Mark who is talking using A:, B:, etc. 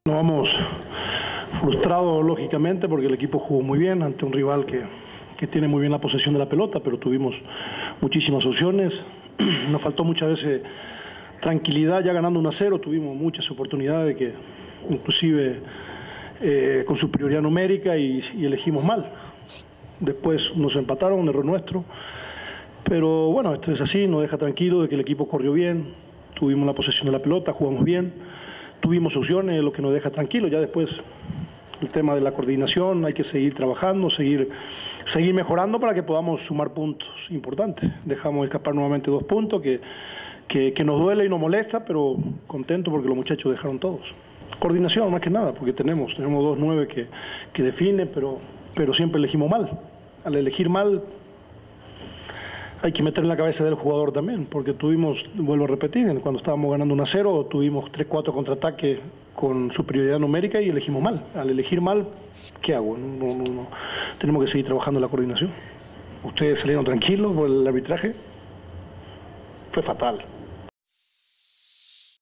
A: Nos vamos frustrados, lógicamente, porque el equipo jugó muy bien ante un rival que tiene muy bien la posesión de la pelota, pero tuvimos muchísimas opciones. Nos faltó muchas veces tranquilidad ya ganando 1-0, tuvimos muchas oportunidades que inclusive con superioridad numérica y elegimos mal. Después nos empataron, un error nuestro. Pero bueno, esto es así, nos deja tranquilo de que el equipo corrió bien, tuvimos la posesión de la pelota, jugamos bien, tuvimos opciones, lo que nos deja tranquilo. Ya después el tema de la coordinación, hay que seguir trabajando, seguir mejorando para que podamos sumar puntos importantes. Dejamos escapar nuevamente 2 puntos que nos duele y nos molesta, pero contento porque los muchachos dejaron todos. Coordinación más que nada, porque tenemos 2-9 que definen, pero siempre elegimos mal. Al elegir mal hay que meter en la cabeza del jugador también, porque tuvimos, vuelvo a repetir, cuando estábamos ganando 1-0, tuvimos 3-4 contraataques con superioridad numérica y elegimos mal. Al elegir mal, ¿qué hago? No. Tenemos que seguir trabajando en la coordinación. ¿Ustedes salieron tranquilos por el arbitraje? Fue fatal.